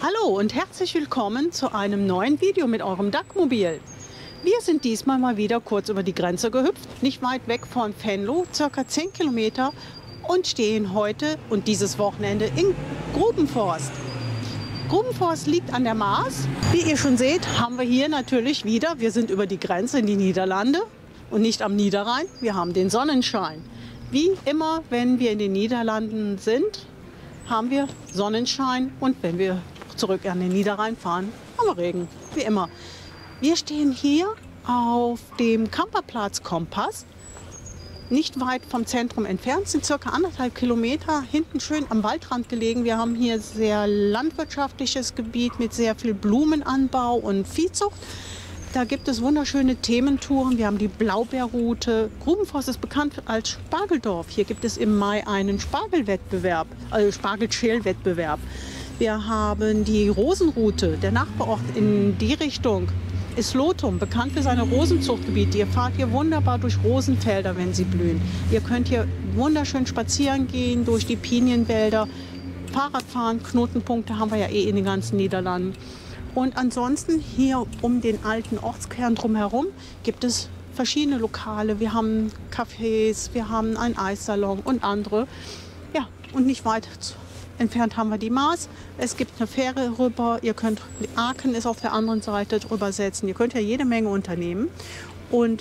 Hallo und herzlich willkommen zu einem neuen Video mit eurem DAC-Mobil. Wir sind diesmal mal wieder kurz über die Grenze gehüpft, nicht weit weg von Venlo, circa 10 Kilometer, und stehen heute und dieses Wochenende in Grubenforst. Grubenforst liegt an der Maas. Wie ihr schon seht, haben wir hier natürlich wieder, wir sind über die Grenze in die Niederlande und nicht am Niederrhein. Wir haben den Sonnenschein. Wie immer, wenn wir in den Niederlanden sind, haben wir Sonnenschein, und wenn wir zurück an den Niederrhein fahren, haben wir Regen, wie immer. Wir stehen hier auf dem Camperplatz Kompass, nicht weit vom Zentrum entfernt, sind circa 1,5 Kilometer, hinten schön am Waldrand gelegen. Wir haben hier sehr landwirtschaftliches Gebiet mit sehr viel Blumenanbau und Viehzucht. Da gibt es wunderschöne Thementouren. Wir haben die Blaubeerroute. Grubenforst ist bekannt als Spargeldorf. Hier gibt es im Mai einen Spargelwettbewerb, also Spargelschälwettbewerb. Wir haben die Rosenroute. Der Nachbarort in die Richtung ist Lotum, bekannt für seine Rosenzuchtgebiete. Ihr fahrt hier wunderbar durch Rosenfelder, wenn sie blühen. Ihr könnt hier wunderschön spazieren gehen durch die Pinienwälder, Fahrrad fahren. Knotenpunkte haben wir ja in den ganzen Niederlanden. Und ansonsten hier um den alten Ortskern drumherum gibt es verschiedene Lokale. Wir haben Cafés, wir haben einen Eissalon und andere. Ja, und nicht weit entfernt haben wir die Maas. Es gibt eine Fähre rüber. Ihr könnt, Aken ist auf der anderen Seite drüber setzen. Ihr könnt ja jede Menge unternehmen. Und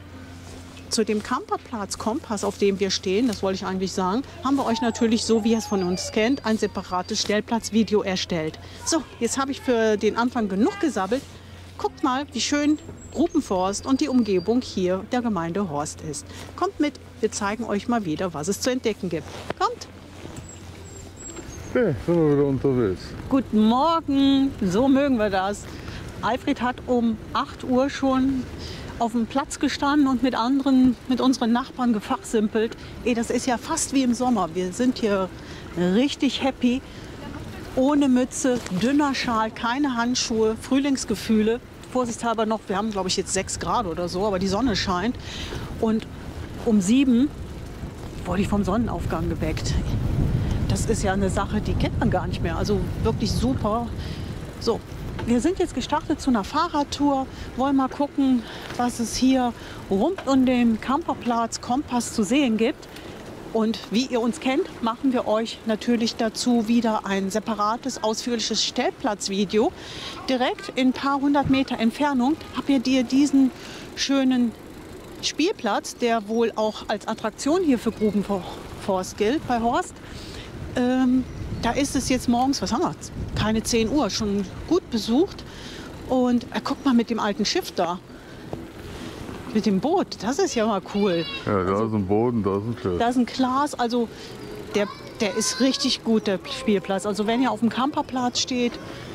zu dem Camperplatz Kompass, auf dem wir stehen, das wollte ich eigentlich sagen, haben wir euch natürlich, so wie ihr es von uns kennt, ein separates Stellplatzvideo erstellt. So, jetzt habe ich für den Anfang genug gesabbelt. Guckt mal, wie schön Grubenforst und die Umgebung hier der Gemeinde Horst ist. Kommt mit, wir zeigen euch mal wieder, was es zu entdecken gibt. Kommt! Okay, sind wir wieder unterwegs. Guten Morgen, so mögen wir das. Alfred hat um 8 Uhr schon auf dem Platz gestanden und mit unseren Nachbarn gefachsimpelt. Das ist ja fast wie im Sommer. Wir sind hier richtig happy. Ohne Mütze, dünner Schal, keine Handschuhe, Frühlingsgefühle. Vorsichtshalber noch, wir haben glaube ich jetzt 6 Grad oder so, aber die Sonne scheint. Und um 7 wurde ich vom Sonnenaufgang geweckt. Das ist ja eine Sache, die kennt man gar nicht mehr. Also wirklich super. So, wir sind jetzt gestartet zu einer Fahrradtour. Wollen mal gucken, was es hier rund um den Camperplatz Kompass zu sehen gibt. Und wie ihr uns kennt, machen wir euch natürlich dazu wieder ein separates, ausführliches Stellplatzvideo. Direkt in ein paar hundert Meter Entfernung habt ihr dir diesen schönen Spielplatz, der wohl auch als Attraktion hier für Grubenforst gilt, bei Horst. Da ist es jetzt morgens, was haben wir? Keine 10 Uhr, schon gut besucht. Und guck mal mit dem alten Schiff da. Mit dem Boot, das ist ja mal cool. Ja, da ist ein Boden, da ist ein Schiff. Da ist ein Glas, also der ist richtig gut, der Spielplatz. Also wenn ihr auf dem Camperplatz steht,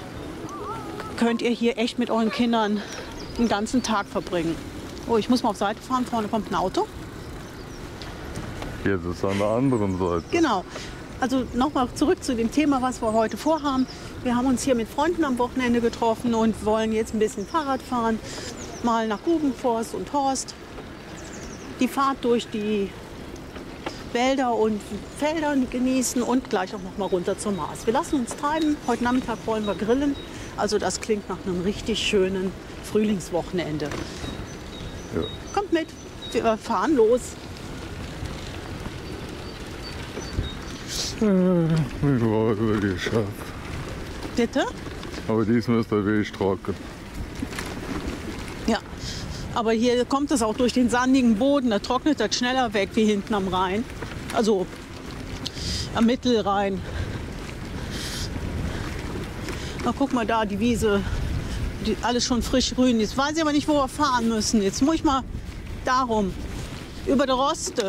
könnt ihr hier echt mit euren Kindern den ganzen Tag verbringen. Oh, ich muss mal auf Seite fahren, vorne kommt ein Auto. Jetzt ist es an der anderen Seite. Genau. Also nochmal zurück zu dem Thema, was wir heute vorhaben. Wir haben uns hier mit Freunden am Wochenende getroffen und wollen jetzt ein bisschen Fahrrad fahren. Mal nach Grubenforst und Horst. Die Fahrt durch die Wälder und Felder genießen und gleich auch noch mal runter zur Maas. Wir lassen uns treiben. Heute Nachmittag wollen wir grillen. Also das klingt nach einem richtig schönen Frühlingswochenende. Ja. Kommt mit, wir fahren los. Ich war über die Schaf. Bitte? Aber diesmal ist der Weg trocken. Ja, aber hier kommt es auch durch den sandigen Boden. Da trocknet das schneller weg wie hinten am Rhein. Also am Mittelrhein. Na, guck mal da, die Wiese. Alles schon frisch grün. Jetzt weiß ich aber nicht, wo wir fahren müssen. Jetzt muss ich mal darum. Über der Roste.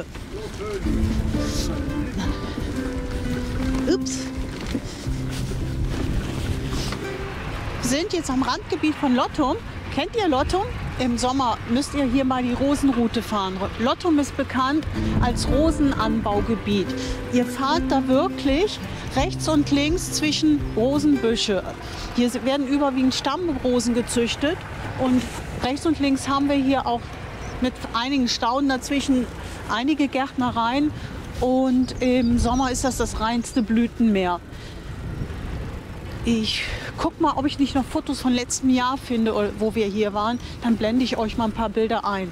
Ups. Wir sind jetzt am Randgebiet von Lottum. Kennt ihr Lottum? Im Sommer müsst ihr hier mal die Rosenroute fahren. Lottum ist bekannt als Rosenanbaugebiet. Ihr fahrt da wirklich rechts und links zwischen Rosenbüsche. Hier werden überwiegend Stammrosen gezüchtet und rechts und links haben wir hier auch mit einigen Stauden dazwischen einige Gärtnereien. Und im Sommer ist das reinste Blütenmeer. Ich guck mal, ob ich nicht noch Fotos von letztem Jahr finde, wo wir hier waren. Dann blende ich euch mal ein paar Bilder ein.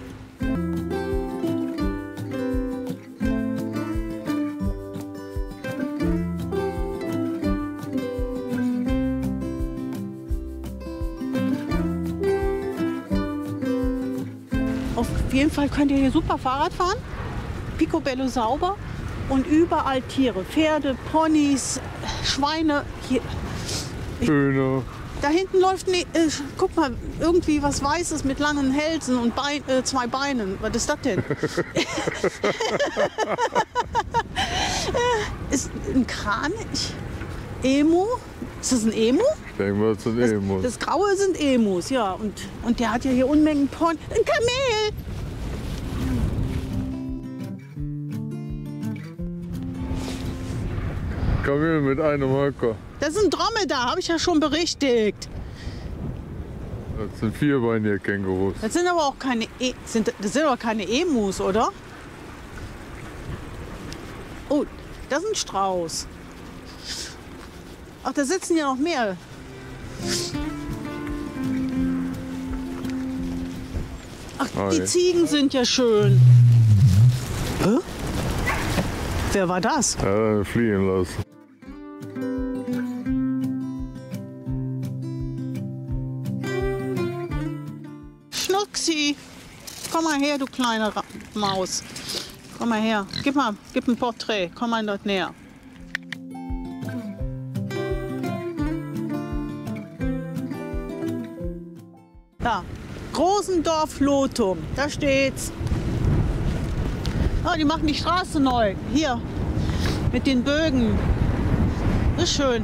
Auf jeden Fall könnt ihr hier super Fahrrad fahren. Picobello sauber und überall Tiere. Pferde, Ponys, Schweine. Hier. Hühner. Da hinten läuft, guck mal, irgendwie was Weißes mit langen Hälsen und zwei Beinen. Was ist das denn? Ist ein Kranich? Emu? Ist das ein Emu? Ich denke mal, das sind Emus. Das Graue sind Emus, ja. Und der hat ja hier Unmengen Pony. Ein Kamel! Kamel mit einem Höcker. Das ist ein Dromedar, habe ich ja schon berichtigt. Das sind vierbeinige Kängurus. Das sind aber auch keine, das sind aber keine Emus, oder? Oh, das ist ein Strauß. Ach, da sitzen ja noch mehr. Ach, die Ziegen sind ja schön. Hä? Wer war das? Ja, fliehen lassen. Schnucksi, komm mal her, du kleine Maus. Komm mal her, gib ein Porträt, komm mal dort näher. Da, Großendorf Lotum, da steht's. Oh, die machen die Straße neu. Hier, mit den Bögen. Das ist schön.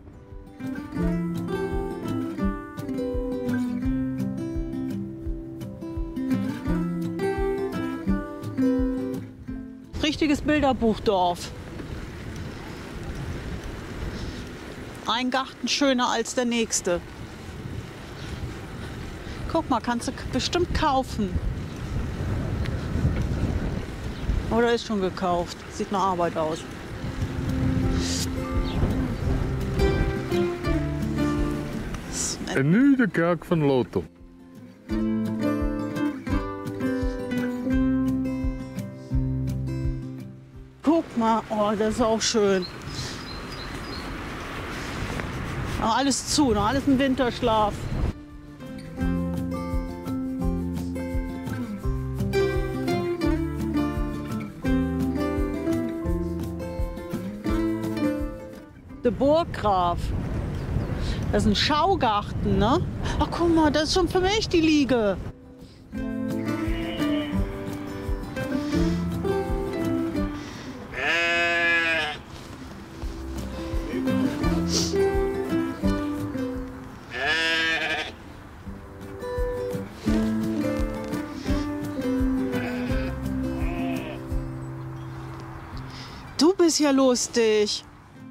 Richtiges Bilderbuchdorf. Ein Garten schöner als der nächste. Guck mal, kannst du bestimmt kaufen. Oder ist schon gekauft. Sieht nach Arbeit aus. En nu de kerk van Lotum. Guck mal, oh, das ist auch schön. Noch alles zu, noch alles im Winterschlaf. Der Burggraf. Das ist ein Schaugarten, ne? Ach, guck mal, das ist schon für mich die Liege. Du bist ja lustig.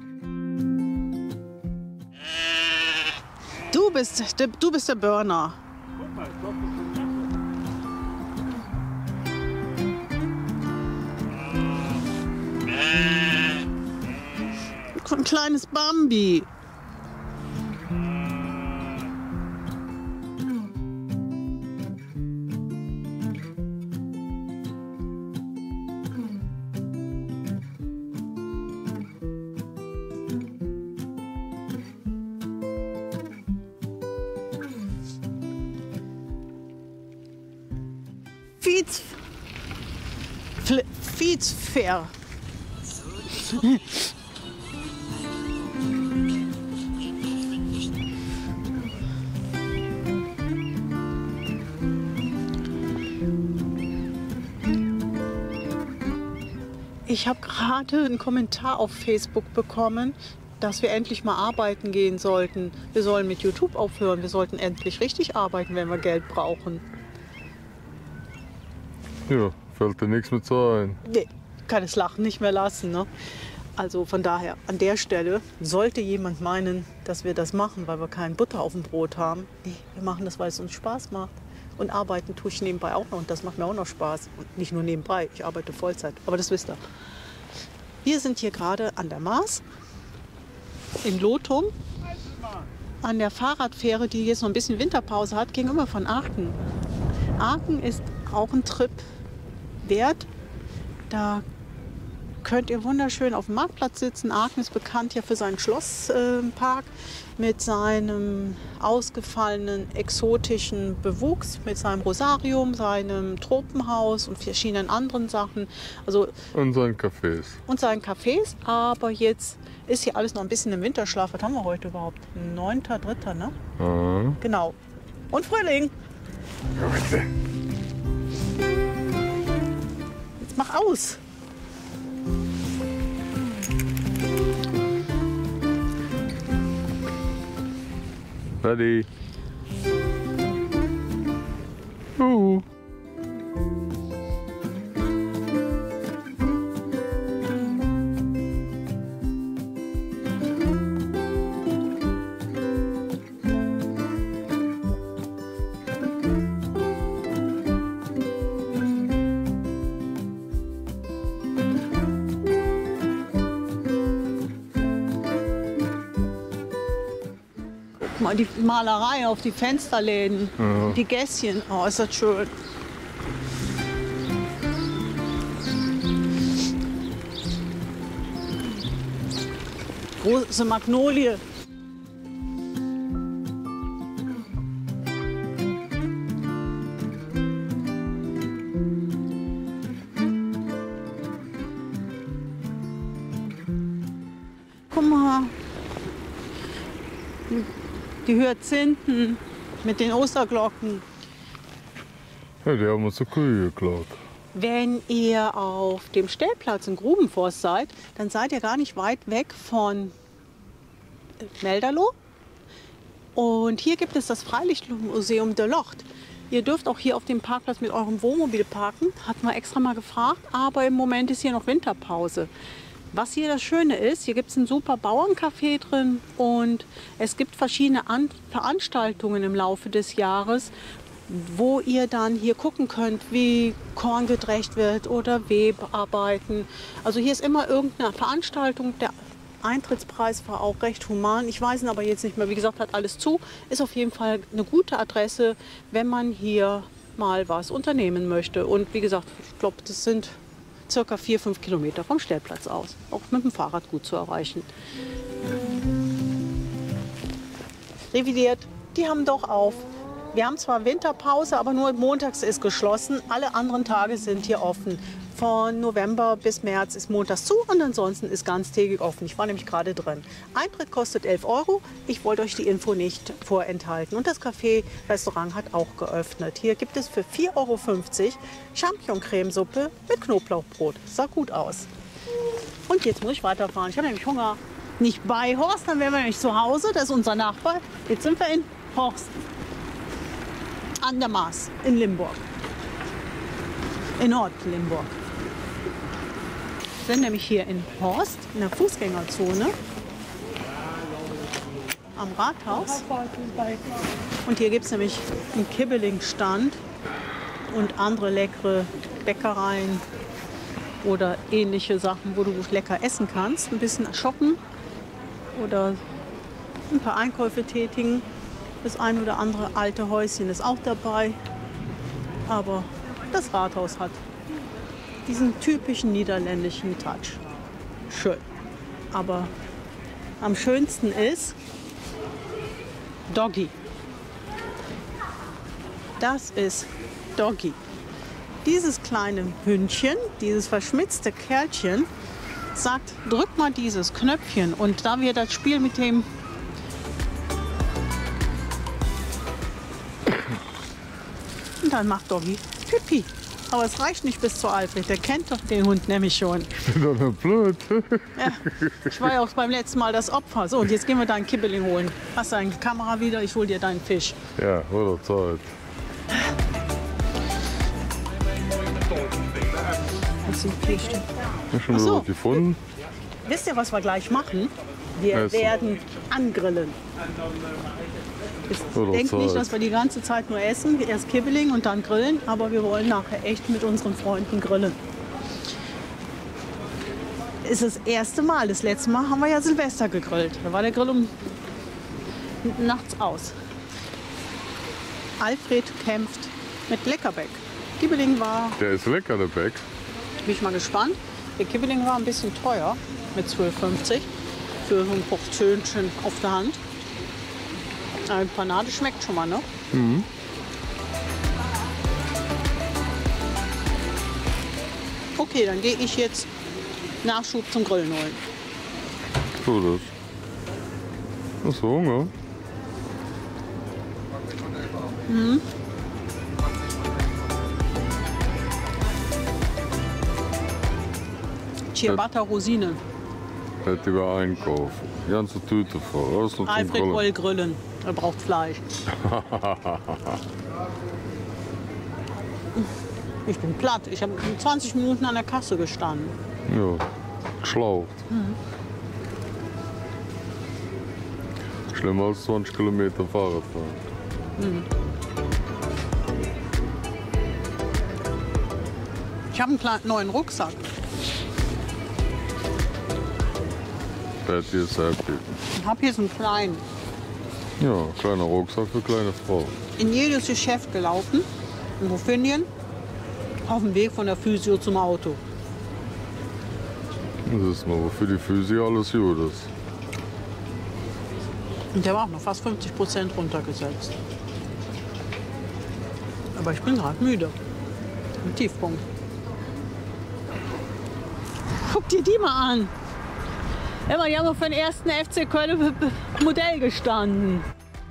Du bist der Burner. Ein kleines Bambi. Fietsfair. Ich habe gerade einen Kommentar auf Facebook bekommen, dass wir endlich mal arbeiten gehen sollten. Wir sollen mit YouTube aufhören. Wir sollten endlich richtig arbeiten, wenn wir Geld brauchen. Ja, fällt dir nichts mehr zu ein. Nee, kann das Lachen nicht mehr lassen, ne? Also von daher, an der Stelle sollte jemand meinen, dass wir das machen, weil wir kein Butter auf dem Brot haben. Nee, wir machen das, weil es uns Spaß macht. Und arbeiten tue ich nebenbei auch noch und das macht mir auch noch Spaß. Und nicht nur nebenbei, ich arbeite Vollzeit, aber das wisst ihr. Wir sind hier gerade an der Maas in Lotum. an der Fahrradfähre, die jetzt noch ein bisschen Winterpause hat, gegenüber von Aachen. Aachen ist auch ein Trip wert. Da könnt ihr wunderschön auf dem Marktplatz sitzen. Aachen ist bekannt ja für seinen Schlosspark mit seinem ausgefallenen exotischen Bewuchs, mit seinem Rosarium, seinem Tropenhaus und verschiedenen anderen Sachen. Also, Und seinen Cafés. und seinen Cafés. Aber jetzt ist hier alles noch ein bisschen im Winterschlaf. Was haben wir heute überhaupt? 9.3., ne? Ah. Genau. Und Frühling. Jetzt mach aus. Ready. Juhu. Guck mal, die Malerei auf die Fensterläden, Ja. die Gässchen. Oh, ist das schön. Große Magnolie. Guck mal. Die Hyazinthen mit den Osterglocken. Ja, die haben uns die Kühe geklaut. Wenn ihr auf dem Stellplatz in Grubenforst seid, dann seid ihr gar nicht weit weg von Melderloh. Und hier gibt es das Freilichtmuseum de Locht. Ihr dürft auch hier auf dem Parkplatz mit eurem Wohnmobil parken. Hatten wir extra mal gefragt, aber im Moment ist hier noch Winterpause. Was hier das Schöne ist, hier gibt es ein super Bauerncafé drin und es gibt verschiedene Veranstaltungen im Laufe des Jahres, wo ihr dann hier gucken könnt, wie Korn gedrecht wird oder Webarbeiten. Also hier ist immer irgendeine Veranstaltung. Der Eintrittspreis war auch recht human. Ich weiß ihn aber jetzt nicht mehr. Wie gesagt, hat alles zu. Ist auf jeden Fall eine gute Adresse, wenn man hier mal was unternehmen möchte. Und wie gesagt, ich glaube, das sind circa 4-5 Kilometer vom Stellplatz aus. Auch mit dem Fahrrad gut zu erreichen. Revidiert, die haben doch auf. Wir haben zwar Winterpause, aber nur montags ist geschlossen. Alle anderen Tage sind hier offen. Von November bis März ist montags zu und ansonsten ist ganztägig offen. Ich war nämlich gerade drin. Eintritt kostet 11 €. Ich wollte euch die Info nicht vorenthalten. Und das Café-Restaurant hat auch geöffnet. Hier gibt es für 4,50 € Champignon-Cremesuppe mit Knoblauchbrot. Sah gut aus. Und jetzt muss ich weiterfahren. Ich habe nämlich Hunger. Nicht bei Horst, dann wären wir nicht zu Hause. Das ist unser Nachbar. Jetzt sind wir in Horst. An der Maas in Limburg. In Nord-Limburg. Wir sind nämlich hier in Horst, in der Fußgängerzone, am Rathaus. Und hier gibt es nämlich einen Kibbeling-Stand und andere leckere Bäckereien oder ähnliche Sachen, wo du lecker essen kannst. Ein bisschen shoppen oder ein paar Einkäufe tätigen. Das ein oder andere alte Häuschen ist auch dabei. Aber das Rathaus hat diesen typischen niederländischen Touch. Schön. Aber am schönsten ist Doggy. Das ist Doggy. Dieses kleine Hündchen, dieses verschmitzte Kerlchen, sagt, drück mal dieses Knöpfchen. Und da wir das Spiel mit dem und dann macht Doggy Pipi. Aber es reicht nicht bis zu Alfred. Der kennt doch den Hund nämlich schon. Ich bin doch nicht blöd. Ja, ich war ja auch beim letzten Mal das Opfer. So, und jetzt gehen wir deinen Kibbeling holen. Hast deine Kamera wieder? Ich hol dir deinen Fisch. Ja, wurde Zeit. Das sind Fische. Hast du schon Ach so. was gefunden? Wisst ihr, was wir gleich machen? Wir Essen. werden angrillen. Oder Denkt nicht, Zeit. dass wir die ganze Zeit nur essen, erst Kibbeling und dann grillen, aber wir wollen nachher echt mit unseren Freunden grillen. Ist das erste Mal. Das letzte Mal haben wir ja Silvester gegrillt. Da war der Grill um nachts aus. Alfred kämpft mit Leckerbeck. Kibbeling war, Der ist lecker, der Beck. bin ich mal gespannt. Der Kibbeling war ein bisschen teuer mit 12,50 für so ein Portionchen auf der Hand. Eine Panade schmeckt schon mal, ne? Mhm. Okay, dann gehe ich jetzt Nachschub zum Grillen holen. So das. Hast du Hunger? Ciabatta Rosinen. Hätte ich einkaufen. Die ganze Tüte voll. Alles noch zum Alfred Grillen. will grillen. Er braucht Fleisch. Ich bin platt. Ich habe 20 Minuten an der Kasse gestanden. Ja, geschlaucht. Schlimmer als 20 Kilometer Fahrrad fahren. Ich habe einen kleinen neuen Rucksack. Da hätte ich es abgeben. Ich habe hier so einen kleinen. Ja, kleiner Rucksack für kleine Frau. In jedes Geschäft gelaufen. In Rufinien. Auf dem Weg von der Physio zum Auto. Das ist mal, wofür die Physik alles gut ist. Und der war auch noch fast 50% runtergesetzt. Aber ich bin gerade müde. Im Tiefpunkt. Guck dir die mal an. Immer, die haben noch für den ersten FC Köln Modell gestanden.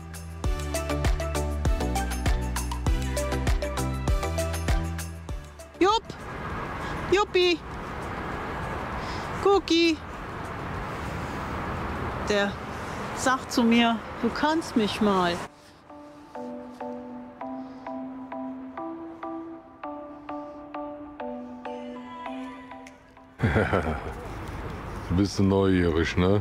Jupp, Juppi, Cookie. Der sagt zu mir, du kannst mich mal. Du bist neugierig, ne?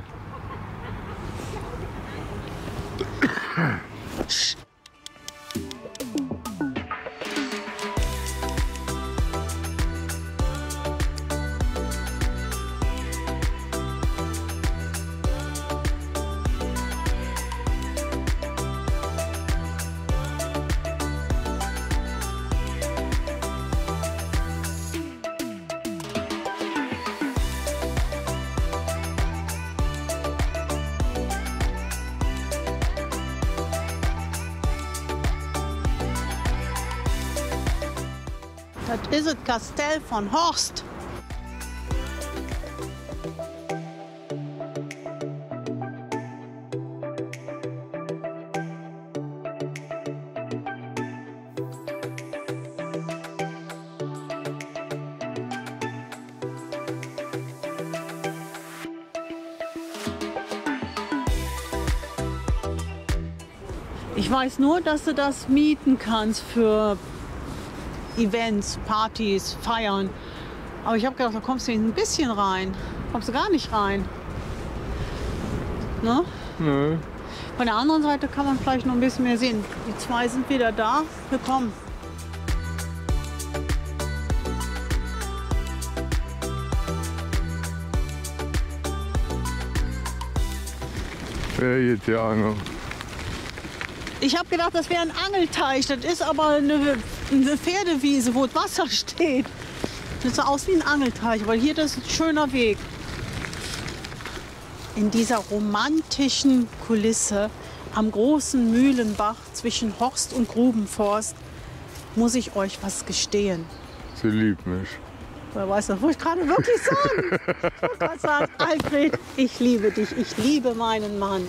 Das ist das Kastell von Horst. Ich weiß nur, dass du das mieten kannst für Events, Partys, Feiern. Aber ich habe gedacht, da kommst du ein bisschen rein. Kommst du gar nicht rein. Ne? Nö. Von der anderen Seite kann man vielleicht noch ein bisschen mehr sehen. Die zwei sind wieder da. Willkommen. Wer geht hier angeln? Ich habe gedacht, das wäre ein Angelteich. Das ist aber eine Pferdewiese, wo das Wasser steht. Das sieht so aus wie ein Angelteich, weil hier das ist ein schöner Weg. In dieser romantischen Kulisse am großen Mühlenbach zwischen Horst und Grubenforst muss ich euch was gestehen. Sie liebt mich. Wer weiß das, wollte ich gerade wirklich sagen. Ich wollte gerade sagen, Alfred, ich liebe dich, ich liebe meinen Mann.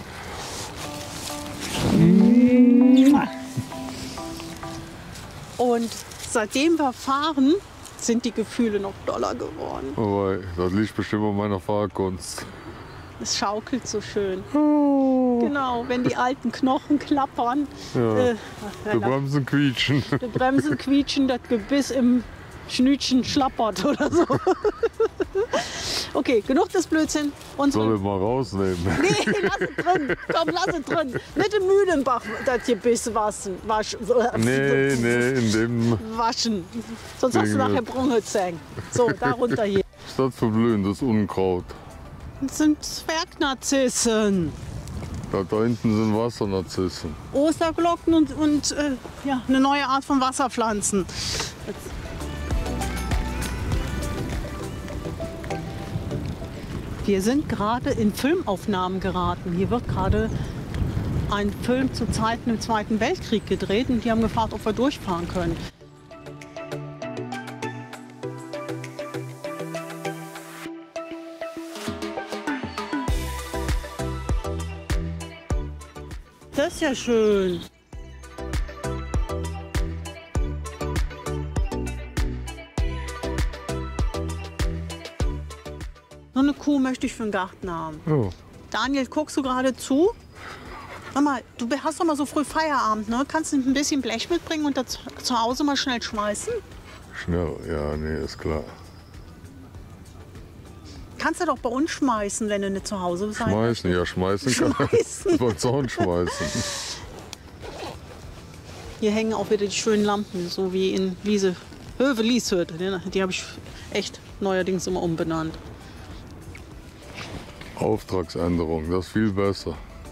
Und seitdem wir fahren, sind die Gefühle noch doller geworden. Aber das liegt bestimmt an meiner Fahrkunst. Es schaukelt so schön. Genau, wenn die alten Knochen klappern, Ja. Die wenn Bremsen quietschen. die Bremsen quietschen, das Gebiss im Schnütchen schlappert oder so. Okay, genug des Blödsinn. Soll ich mal rausnehmen? Nee, lass es drin. Komm, lass es drin. Nicht im Mühlenbach das Gebiss waschen. Nee, in dem Waschen. Sonst hast du Ding nachher nicht. Brunhitzeng. So, darunter hier. Statt für blühendes Unkraut. Das sind Zwergnarzissen. Da hinten sind Wassernarzissen. Osterglocken und ja, eine neue Art von Wasserpflanzen. Wir sind gerade in Filmaufnahmen geraten. Hier wird gerade ein Film zu Zeiten im Zweiten Weltkrieg gedreht und die haben gefragt, ob wir durchfahren können. Das ist ja schön. So eine Kuh möchte ich für den Garten haben. Ja. Daniel, guckst du gerade zu? Sag mal, du hast doch mal so früh Feierabend, ne? Kannst du ein bisschen Blech mitbringen und das zu Hause mal schnell schmeißen? Schnell, ja, nee, ist klar. Kannst du doch bei uns schmeißen, wenn du nicht zu Hause bist. Schmeißen, ja, schmeißen kann Schmeißen. über Zaun schmeißen. Hier hängen auch wieder die schönen Lampen, so wie in Höwe-Lieshütte. Die habe ich echt neuerdings immer umbenannt. Auftragsänderung, das ist viel besser.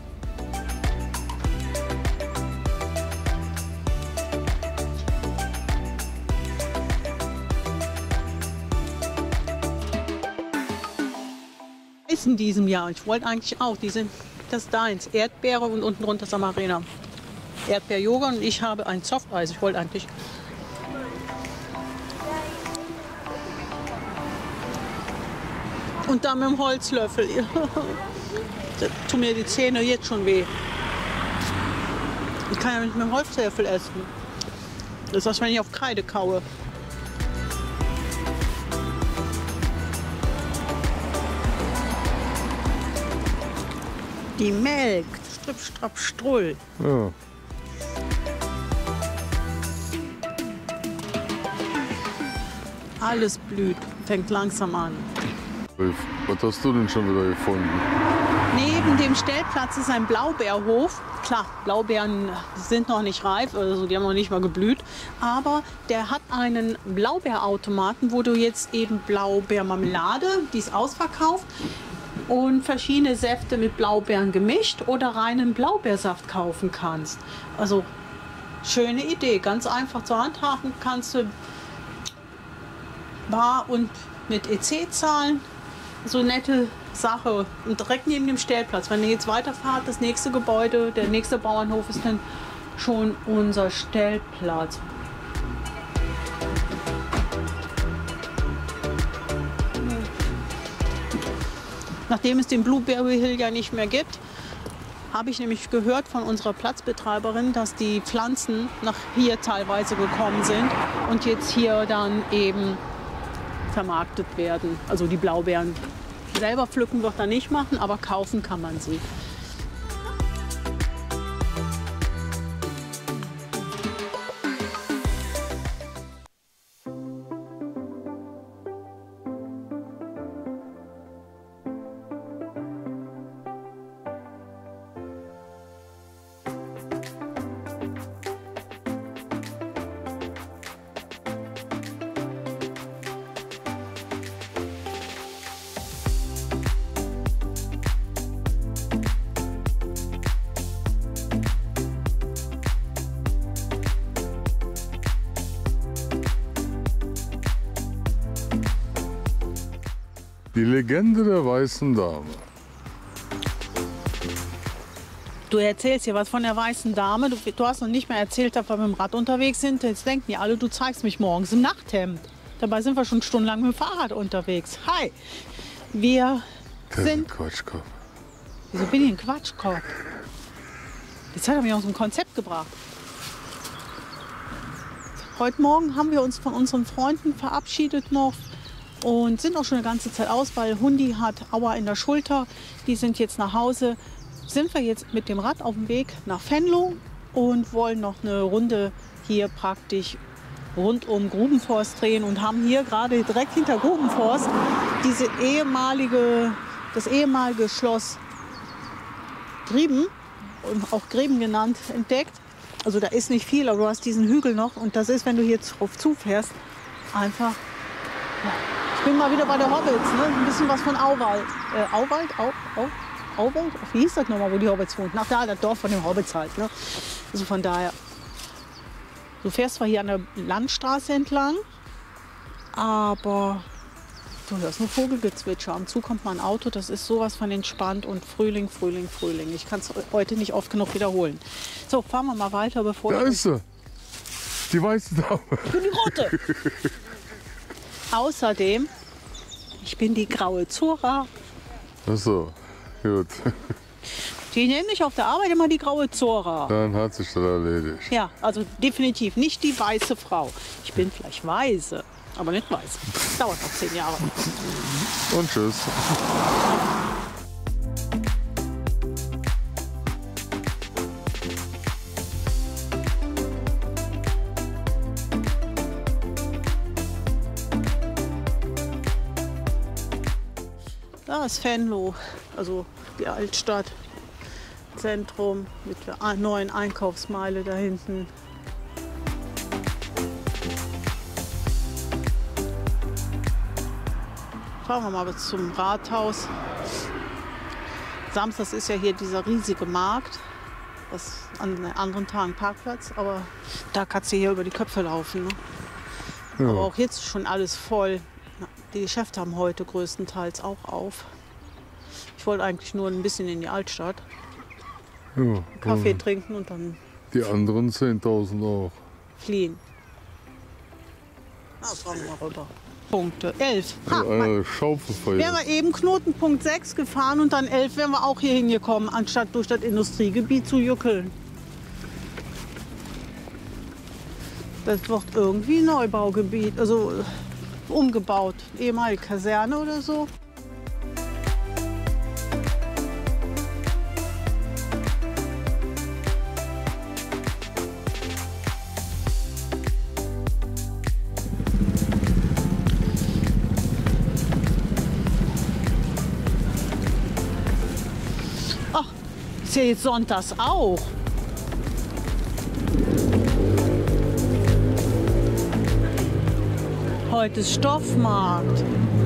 Ist in diesem Jahr. Ich wollte eigentlich auch, das ist deins, Erdbeere und unten drunter Samarena. Erdbeerjoghurt und ich habe ein Softeis. Ich wollte eigentlich. Und dann mit dem Holzlöffel. Da tun mir die Zähne jetzt schon weh. Ich kann ja nicht mit dem Holzlöffel essen. Das ist, als wenn ich auf Kreide kaue. Die Melk, Stripp, Strapp, Strull. Ja. Alles blüht, fängt langsam an. Was hast du denn schon wieder gefunden? Neben dem Stellplatz ist ein Blaubeerhof. Klar, Blaubeeren sind noch nicht reif, also die haben noch nicht mal geblüht. Aber der hat einen Blaubeerautomaten, wo du jetzt eben Blaubeermarmelade, die ist ausverkauft, und verschiedene Säfte mit Blaubeeren gemischt oder reinen Blaubeersaft kaufen kannst. Also schöne Idee, ganz einfach zu handhaben, kannst du bar und mit EC zahlen. So nette Sache und direkt neben dem Stellplatz. Wenn ihr jetzt weiterfahrt, das nächste Gebäude, der nächste Bauernhof ist dann schon unser Stellplatz. Nachdem es den Blueberry Hill ja nicht mehr gibt, habe ich nämlich gehört von unserer Platzbetreiberin, dass die Pflanzen nach hier teilweise gekommen sind und jetzt hier dann eben vermarktet werden. Also die Blaubeeren selber pflücken wird er nicht machen, aber kaufen kann man sie. Die Legende der weißen Dame. Du erzählst hier was von der weißen Dame. Du hast noch nicht mehr erzählt, dass wir mit dem Rad unterwegs sind. Jetzt denken die alle, du zeigst mich morgens im Nachthemd. Dabei sind wir schon stundenlang mit dem Fahrrad unterwegs. Hi, wir sind... Quatschkopf. Wieso bin ich ein Quatschkopf? Jetzt hat er mich aus dem Konzept gebracht. Heute Morgen haben wir uns von unseren Freunden verabschiedet noch und sind auch schon eine ganze Zeit aus, weil Hundi hat Aua in der Schulter. Die sind jetzt nach Hause. Sind wir jetzt mit dem Rad auf dem Weg nach Venlo und wollen noch eine Runde hier praktisch rund um Grubenforst drehen und haben hier gerade direkt hinter Grubenforst das ehemalige Schloss Grieben, auch Greben genannt, entdeckt. Also da ist nicht viel, aber du hast diesen Hügel noch und das ist, wenn du hier drauf zufährst, einfach... Ja. Ich bin mal wieder bei der Hobbits, ne? Ein bisschen was von Auwald. Auberg, wie hieß das nochmal, wo die Hobbits wohnten? Ach da, das Dorf von den Hobbits halt. Ne? Also von daher, du fährst zwar hier an der Landstraße entlang, aber du hörst nur Vogelgezwitscher. Am Zug kommt mal ein Auto, das ist sowas von entspannt und Frühling, Frühling, Frühling. Ich kann es heute nicht oft genug wiederholen. So, fahren wir mal weiter, bevor Da ist sie. Die weiße Dame. Ich bin die rote. Außerdem, ich bin die graue Zora. Ach so, gut. Die nennen mich auf der Arbeit immer die graue Zora. Dann hat sich das erledigt. Ja, also definitiv nicht die weiße Frau. Ich bin vielleicht weise, aber nicht weiß. Dauert noch 10 Jahre. Und tschüss. Da ist Venlo, also die Altstadt, Zentrum mit der neuen Einkaufsmeile da hinten. Fahren wir mal bis zum Rathaus. Samstags ist ja hier dieser riesige Markt. Das ist an anderen Tagen Parkplatz, aber da kannst du hier über die Köpfe laufen. Ne? Ja. Aber auch jetzt ist schon alles voll. Die Geschäfte haben heute größtenteils auch auf. Ich wollte eigentlich nur ein bisschen in die Altstadt, Ja, Kaffee trinken und dann die anderen 10.000 auch. fliehen. Na, fahren wir mal rüber. Punkte 11. Ha, Eine Schaufel wären wir eben Knotenpunkt 6 gefahren und dann 11 wären wir auch hier hingekommen, anstatt durch das Industriegebiet zu juckeln. Das wird irgendwie ein Neubaugebiet, also umgebaut, ehemalige Kaserne oder so. Ach, ist ja jetzt sonntags auch. Heute ist Stoffmarkt.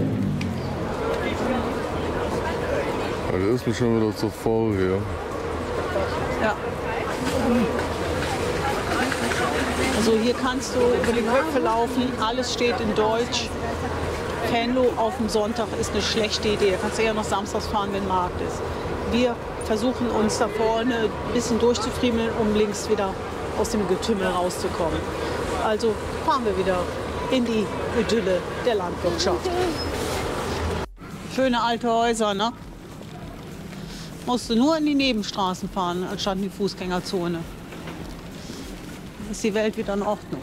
Ja, der ist mir schon wieder zu voll hier. Ja. Also hier kannst du über die Köpfe laufen, alles steht in Deutsch. Venlo auf dem Sonntag ist eine schlechte Idee. Da kannst du eher noch samstags fahren, wenn Markt ist. Wir versuchen uns da vorne ein bisschen durchzufriemeln, um links wieder aus dem Getümmel rauszukommen. Also fahren wir wieder in die Idylle der Landwirtschaft. Schöne alte Häuser, ne? Musst du nur in die Nebenstraßen fahren, anstatt in die Fußgängerzone. Dann ist die Welt wieder in Ordnung.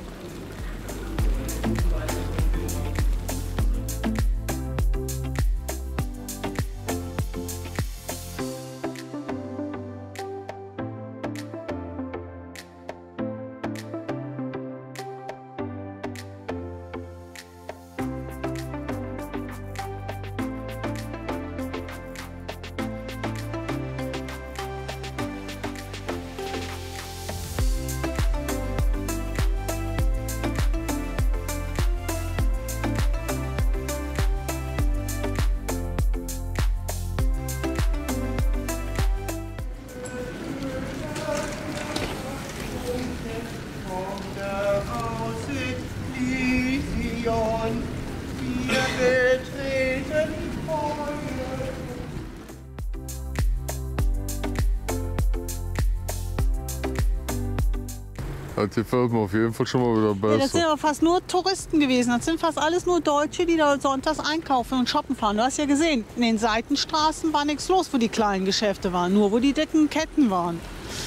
Das gefällt mir auf jeden Fall schon mal wieder Ja, das sind besser. aber fast nur Touristen gewesen. Das sind fast alles nur Deutsche, die da sonntags einkaufen und shoppen fahren. Du hast ja gesehen, in den Seitenstraßen war nichts los, wo die kleinen Geschäfte waren, nur wo die dicken Ketten waren.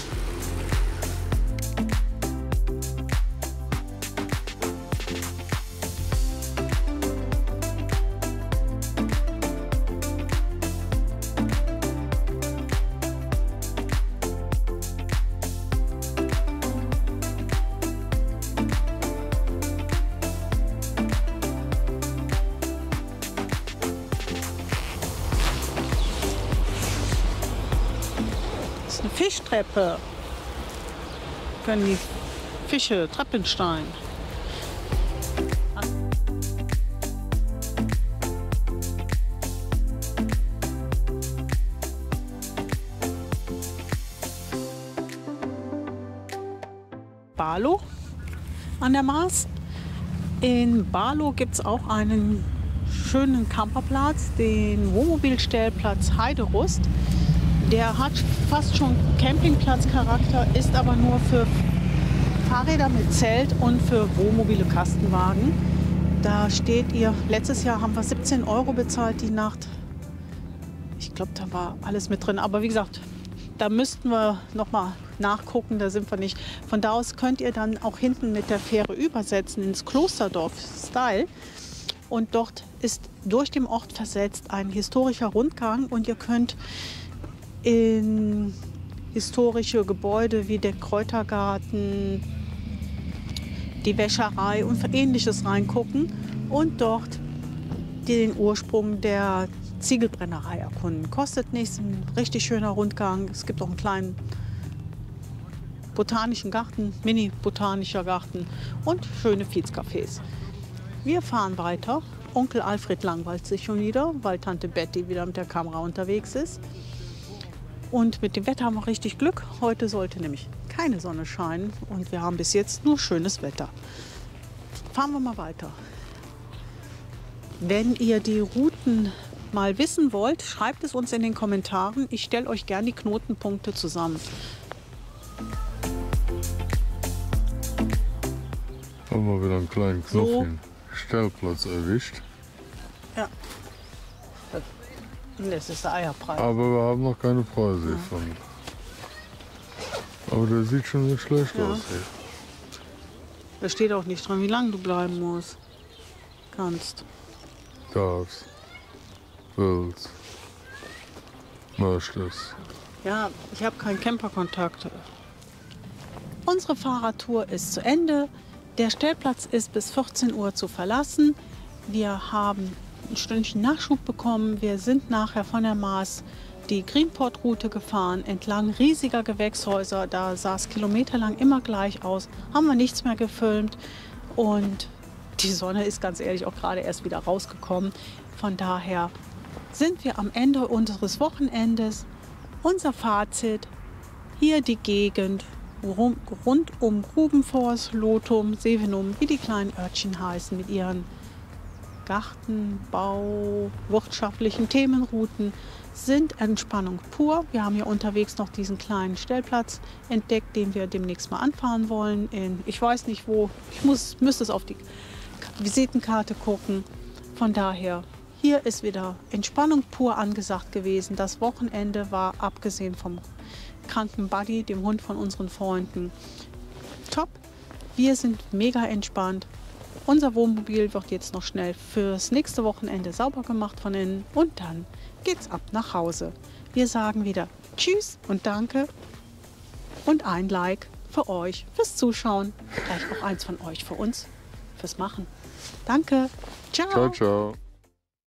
Das ist eine Fischtreppe. Können die Fische Treppenstein. Barlow an der Maas. In Barlow gibt es auch einen schönen Camperplatz, den Wohnmobilstellplatz Heiderust. Der hat fast schon Campingplatzcharakter, ist aber nur für Fahrräder mit Zelt und für wohnmobile Kastenwagen. Da steht ihr, letztes Jahr haben wir 17 € bezahlt die Nacht. Ich glaube, da war alles mit drin. Aber wie gesagt, da müssten wir noch mal nachgucken, da sind wir nicht. Von da aus könnt ihr dann auch hinten mit der Fähre übersetzen ins Klosterdorf Style. Und dort ist durch den Ort versetzt ein historischer Rundgang und ihr könnt in historische Gebäude wie den Kräutergarten, die Wäscherei und Ähnliches reingucken und dort den Ursprung der Ziegelbrennerei erkunden. Kostet nichts, ein richtig schöner Rundgang. Es gibt auch einen kleinen botanischen Garten, mini-botanischer Garten und schöne Viehcafés. Wir fahren weiter. Onkel Alfred langweilt sich schon wieder, weil Tante Betty wieder mit der Kamera unterwegs ist. Und mit dem Wetter haben wir richtig Glück. Heute sollte nämlich keine Sonne scheinen und wir haben bis jetzt nur schönes Wetter. Fahren wir mal weiter. Wenn ihr die Routen mal wissen wollt, schreibt es uns in den Kommentaren. Ich stelle euch gerne die Knotenpunkte zusammen. Haben wir wieder einen kleinen Stellplatz erwischt. Ja. Das ist der Eierpreis. Aber wir haben noch keine Preise gefunden. Aber der sieht schon nicht schlecht aus hier. Da steht auch nicht dran, wie lange du bleiben musst. Kannst. Darfst. Willst. Möchtest. Ja, ich habe keinen Camperkontakt. Unsere Fahrradtour ist zu Ende. Der Stellplatz ist bis 14 Uhr zu verlassen. Wir haben ein Stündchen Nachschub bekommen. Wir sind nachher von der Maas die Greenport-Route gefahren, entlang riesiger Gewächshäuser. Da sah es kilometerlang immer gleich aus. Haben wir nichts mehr gefilmt. Und die Sonne ist ganz ehrlich auch gerade erst wieder rausgekommen. Von daher sind wir am Ende unseres Wochenendes. Unser Fazit, hier die Gegend rund um Grubenforst, Lotum, Sevenum, wie die kleinen Örtchen heißen, mit ihren Gartenbau, wirtschaftlichen Themenrouten, sind Entspannung pur. Wir haben hier unterwegs noch diesen kleinen Stellplatz entdeckt, den wir demnächst mal anfahren wollen. Ich weiß nicht wo, müsste es auf die Visitenkarte gucken. Von daher, hier ist wieder Entspannung pur angesagt gewesen. Das Wochenende war, abgesehen vom kranken Buddy, dem Hund von unseren Freunden, top. Wir sind mega entspannt. Unser Wohnmobil wird jetzt noch schnell fürs nächste Wochenende sauber gemacht von innen und dann geht's ab nach Hause. Wir sagen wieder Tschüss und Danke und ein Like für euch fürs Zuschauen. Vielleicht auch eins von euch für uns fürs Machen. Danke. Ciao. Ciao, ciao.